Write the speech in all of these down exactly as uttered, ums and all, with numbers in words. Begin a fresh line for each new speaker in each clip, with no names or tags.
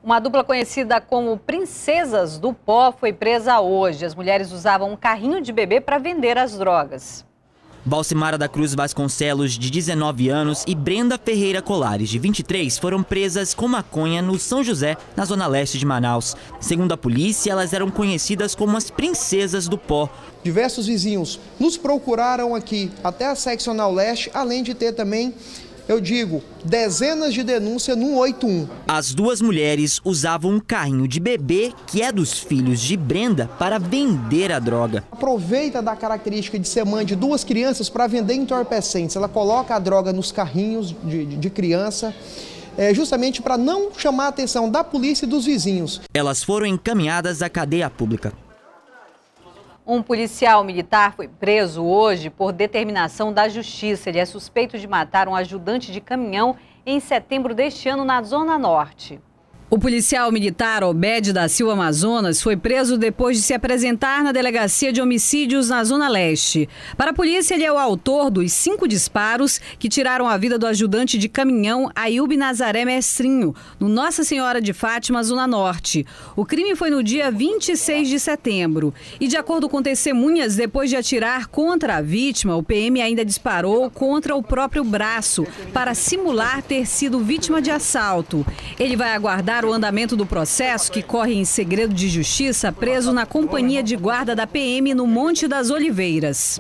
Uma dupla conhecida como Princesas do Pó foi presa hoje. As mulheres usavam um carrinho de bebê para vender as drogas.
Valcimara da Cruz Vasconcelos, de dezenove anos, e Brenda Ferreira Colares, de vinte e três, foram presas com maconha no São José, na zona leste de Manaus. Segundo a polícia, elas eram conhecidas como as Princesas do Pó.
Diversos vizinhos nos procuraram aqui até a seccional leste, além de ter também, eu digo, dezenas de denúncias no oito um.
As duas mulheres usavam um carrinho de bebê, que é dos filhos de Brenda, para vender a droga.
Aproveita da característica de ser mãe de duas crianças para vender entorpecentes. Ela coloca a droga nos carrinhos de, de, de criança, é, justamente para não chamar a atenção da polícia e dos vizinhos.
Elas foram encaminhadas à cadeia pública.
Um policial militar foi preso hoje por determinação da justiça. Ele é suspeito de matar um ajudante de caminhão em setembro deste ano na Zona Norte.
O policial militar Obed da Silva Amazonas foi preso depois de se apresentar na delegacia de homicídios na Zona Leste. Para a polícia, ele é o autor dos cinco disparos que tiraram a vida do ajudante de caminhão Ailbe Nazaré Mestrinho, no Nossa Senhora de Fátima, Zona Norte. O crime foi no dia vinte e seis de setembro. E, de acordo com testemunhas, depois de atirar contra a vítima, o P M ainda disparou contra o próprio braço para simular ter sido vítima de assalto. Ele vai aguardar o andamento do processo, que corre em segredo de justiça, preso na companhia de guarda da P M no Monte das Oliveiras.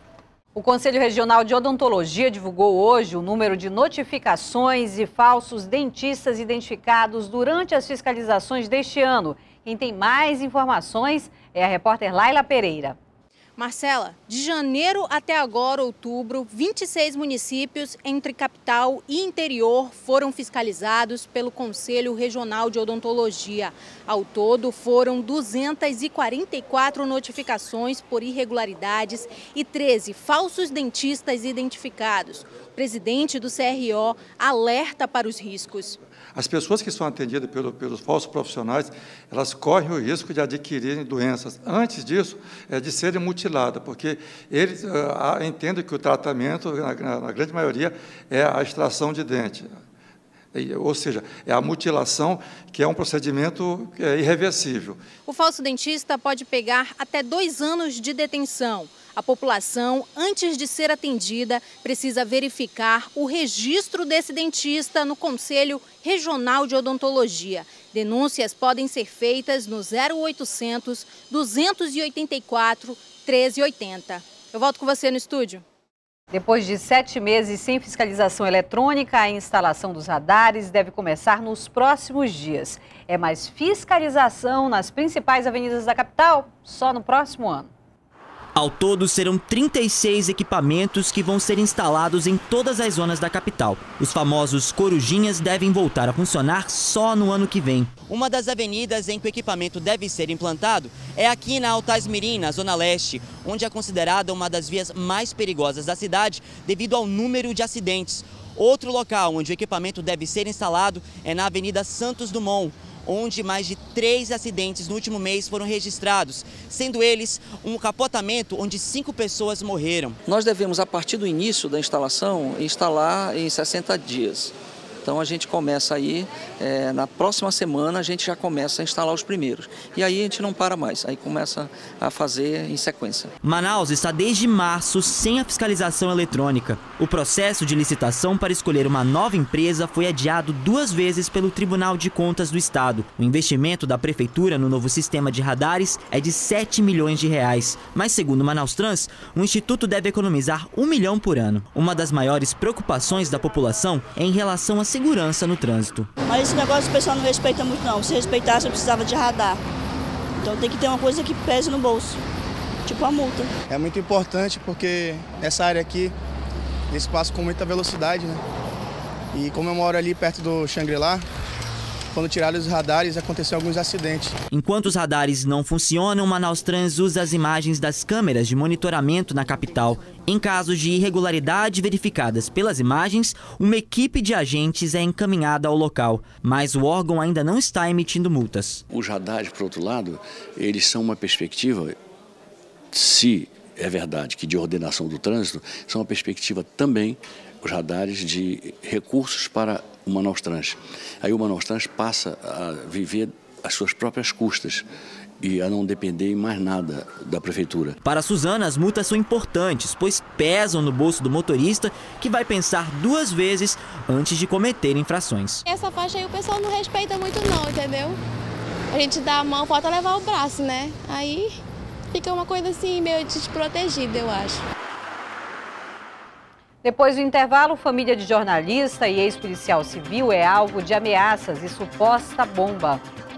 O Conselho Regional de Odontologia divulgou hoje o número de notificações de falsos dentistas identificados durante as fiscalizações deste ano. Quem tem mais informações é a repórter Laila Pereira.
Marcela, de janeiro até agora, outubro, vinte e seis municípios entre capital e interior foram fiscalizados pelo Conselho Regional de Odontologia. Ao todo, foram duzentas e quarenta e quatro notificações por irregularidades e treze falsos dentistas identificados. O presidente do C R O alerta para os riscos.
As pessoas que são atendidas pelo, pelos falsos profissionais, elas correm o risco de adquirirem doenças. Antes disso, é de serem mutiladas, porque eles uh, entendem que o tratamento, na, na grande maioria, é a extração de dente. Ou seja, é a mutilação, que é um procedimento é, irreversível.
O falso dentista pode pegar até dois anos de detenção. A população, antes de ser atendida, precisa verificar o registro desse dentista no Conselho Regional de Odontologia. Denúncias podem ser feitas no zero oitocentos, duzentos e oitenta e quatro, treze oitenta. Eu volto com você no estúdio.
Depois de sete meses sem fiscalização eletrônica, a instalação dos radares deve começar nos próximos dias. É mais fiscalização nas principais avenidas da capital só no próximo ano.
Ao todo, serão trinta e seis equipamentos que vão ser instalados em todas as zonas da capital. Os famosos corujinhas devem voltar a funcionar só no ano que vem. Uma das avenidas em que o equipamento deve ser implantado é aqui na Altasmirim, na Zona Leste, onde é considerada uma das vias mais perigosas da cidade devido ao número de acidentes. Outro local onde o equipamento deve ser instalado é na Avenida Santos Dumont, onde mais de três acidentes no último mês foram registrados, sendo eles um capotamento onde cinco pessoas morreram.
Nós devemos, a partir do início da instalação, instalar em sessenta dias. Então a gente começa aí, é, na próxima semana a gente já começa a instalar os primeiros. E aí a gente não para mais, aí começa a fazer em sequência.
Manaus está desde março sem a fiscalização eletrônica. O processo de licitação para escolher uma nova empresa foi adiado duas vezes pelo Tribunal de Contas do Estado. O investimento da Prefeitura no novo sistema de radares é de sete milhões de reais. Mas segundo o Manaus Trans, o Instituto deve economizar um milhão por ano. Uma das maiores preocupações da população é em relação à segurança no trânsito.
Mas esse negócio o pessoal não respeita muito não. Se respeitasse, eu precisava de radar. Então tem que ter uma coisa que pese no bolso, tipo a multa.
É muito importante porque nessa área aqui, eles passam com muita velocidade, né? E como eu moro ali perto do Xangri-Lá, quando tiraram os radares, aconteceu alguns acidentes.
Enquanto os radares não funcionam, o Manaus Trans usa as imagens das câmeras de monitoramento na capital. Em casos de irregularidade verificadas pelas imagens, uma equipe de agentes é encaminhada ao local, mas o órgão ainda não está emitindo multas.
Os radares, por outro lado, eles são uma perspectiva, se é verdade que de ordenação do trânsito, são uma perspectiva também os radares de recursos para o Manaus Trans. Aí o Manaus Trans passa a viver as suas próprias custas e a não depender em mais nada da prefeitura.
Para a Suzana, as multas são importantes, pois pesam no bolso do motorista, que vai pensar duas vezes antes de cometer infrações.
Essa faixa aí o pessoal não respeita muito não, entendeu? A gente dá a mão, falta levar o braço, né? Aí fica uma coisa assim meio desprotegida, eu acho.
Depois do intervalo, família de jornalista e ex-policial civil é alvo de ameaças e suposta bomba.